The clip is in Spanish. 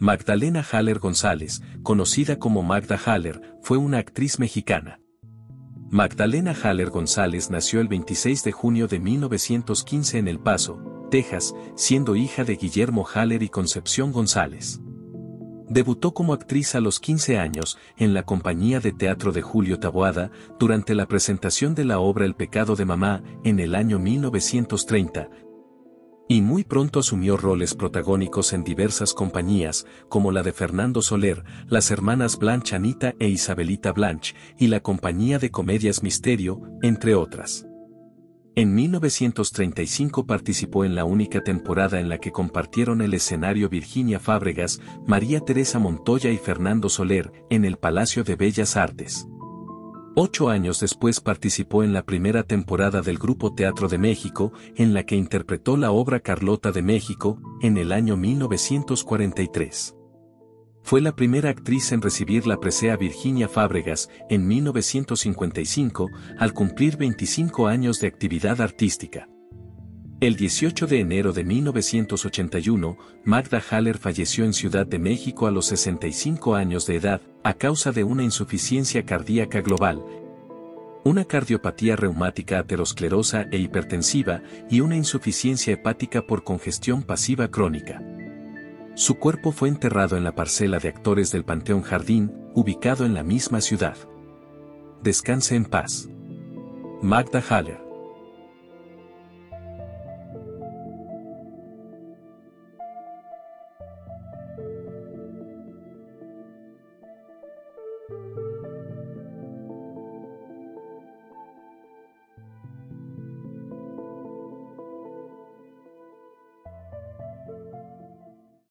Magdalena Haller González, conocida como Magda Haller, fue una actriz mexicana. Magdalena Haller González nació el 26 de junio de 1915 en El Paso, Texas, siendo hija de Guillermo Haller y Concepción González. Debutó como actriz a los 15 años en la compañía de teatro de Julio Taboada durante la presentación de la obra El pecado de mamá en el año 1930. Y muy pronto asumió roles protagónicos en diversas compañías, como la de Fernando Soler, las hermanas Blanche Anita e Isabelita Blanche, y la compañía de comedias Misterio, entre otras. En 1935 participó en la única temporada en la que compartieron el escenario Virginia Fábregas, María Teresa Montoya y Fernando Soler, en el Palacio de Bellas Artes. 8 años después participó en la primera temporada del Grupo Teatro de México, en la que interpretó la obra Carlota de México, en el año 1943. Fue la primera actriz en recibir la presea Virginia Fábregas, en 1955, al cumplir 25 años de actividad artística. El 18 de enero de 1981, Magda Haller falleció en Ciudad de México a los 65 años de edad, a causa de una insuficiencia cardíaca global, una cardiopatía reumática aterosclerosa e hipertensiva y una insuficiencia hepática por congestión pasiva crónica. Su cuerpo fue enterrado en la parcela de actores del Panteón Jardín, ubicado en la misma ciudad. Descanse en paz. Magda Haller.